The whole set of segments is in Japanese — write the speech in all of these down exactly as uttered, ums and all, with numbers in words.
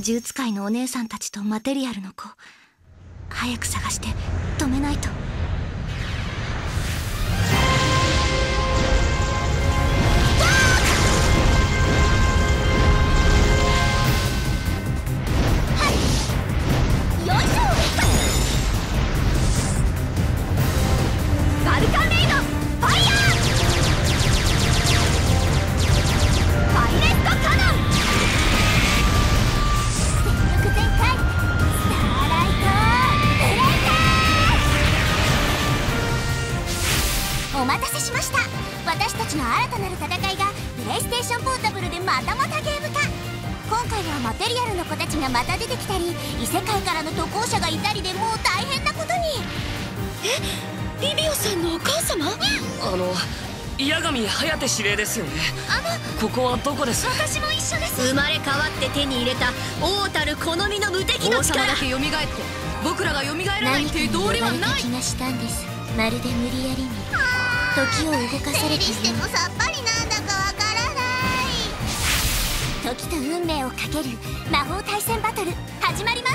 銃使いのお姉さんたちとマテリアルの子、早く探して止めないと。 お待たせしました。私たちの新たなる戦いがプレイステーションポータブルでまたまたゲーム化。今回はマテリアルの子たちがまた出てきたり、異世界からの渡航者がいたりでもう大変なことに。 え、リビオさんのお母様？ あの八神颯司令ですよね。 あのここはどこです？ 私も一緒です。 生まれ変わって手に入れた王たる好みの無敵の力。王様だけ蘇って僕らが蘇らないっていう道理はない。 何かに呼ばれた気がしたんです。まるで無理やりに時を動かされてしてもさっぱりなんだかわからない。時と運命をかける魔法対戦バトル始まります。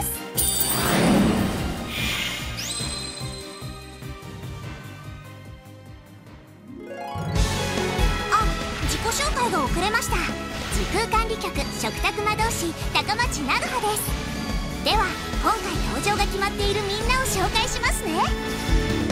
あ、自己紹介が遅れました。時空管理局食卓魔導士高町なぐはです。では今回登場が決まっているみんなを紹介しますね。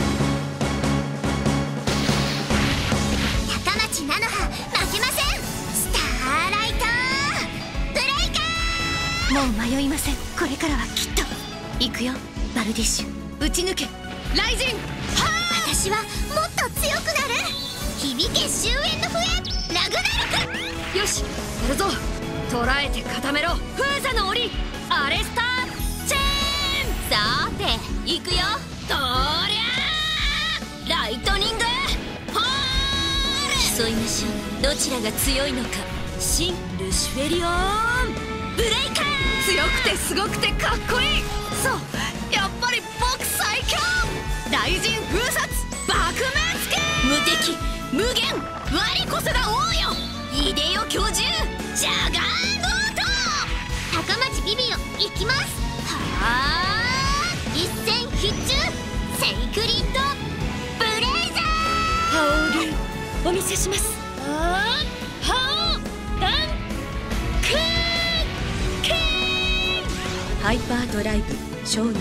菜の葉負けません。スターライトブレイカー。もう迷いません。これからはきっと行くよ。バルディッシュ打ち抜けライジン。 私はもっと強くなる。響け終焉の笛ラグナロク。 よしやるぞ。捕らえて固めろ封鎖の檻アレスターチェーン。さーて行くよ。とりゃーライトニング。競いましょう。どちらが強いのか。新ルシフェリオンブレイカー。強くてすごくてかっこいい。そうやっぱり僕最強。雷神封殺爆滅剣。無敵無限我こそが王よ。イデオ巨獣ジャガーノート。 高町ビビオ行きます。 はあ一戦必中セイクリッドブレイザー。 ハオリュウお見せします。あーはおダンクーンハイパードライブ承認。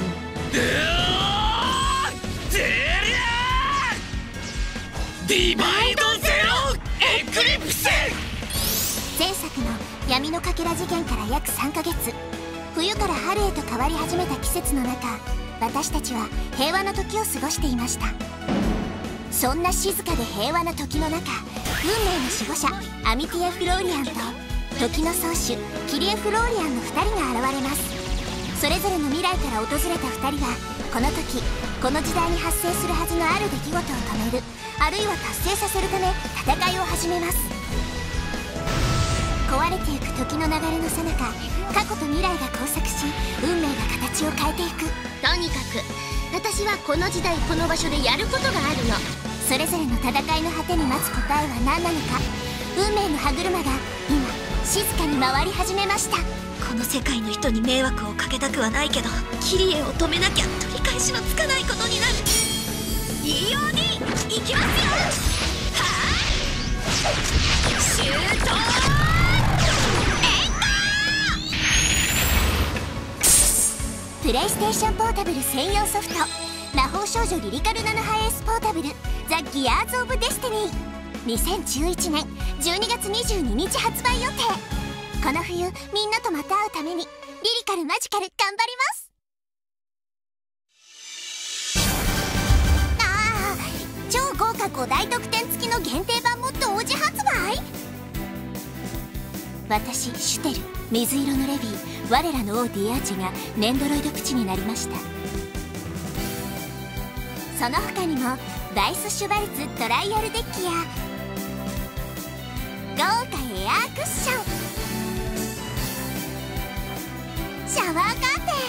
ディバイドゼロエクリプス。 前作の闇のかけら事件から約さんかげつ、冬から春へと変わり始めた季節の中、私たちは平和な時を過ごしていました。そんな静かで平和な時の中、運命の守護者アミティア・フローリアンと時の宗主キリエ・フローリアンのふたりが現れます。それぞれの未来から訪れたふたりは、この時この時代に発生するはずのある出来事を止める、あるいは達成させるため戦いを始めます。壊れていく時の流れの最中、過去と未来が交錯し、運命が形を変えていく。とにかく私はこの時代この場所でやることがあるの。それぞれの戦いの果てに待つ答えは何なのか。運命の歯車が今静かに回り始めました。 この世界の人に迷惑をかけたくはないけど、キリエを止めなきゃ取り返しのつかないことになる。 イーオーディー いきますよ。はあシュートプレイステーションポータブル専用ソフト魔法少女リリカルナノハエースポータブルザ・ギアーズ・オブ・デスティニーにせんじゅういちねんじゅうにがつにじゅうににち発売予定。この冬みんなとまた会うためにリリカルマジカル頑張ります。ああ、超豪華ご大特典付きの限定版も同時発売。私シュテル水色のレビー我らの王ディアーチがネンドロイドプチになりました。その他にもダイスシュバルツトライアルデッキや豪華エアークッション、シャワーカーテン、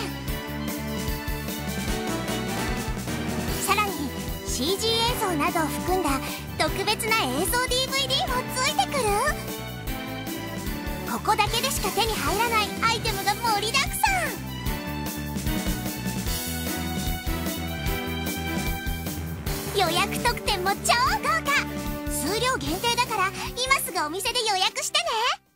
さらに シージー 映像などを含んだ特別な映像 ディーブイディー もついてくる。ここだけでしか手に入らないアイテムが盛りだく約特典も超豪華。数量限定だから今すぐお店で予約してね。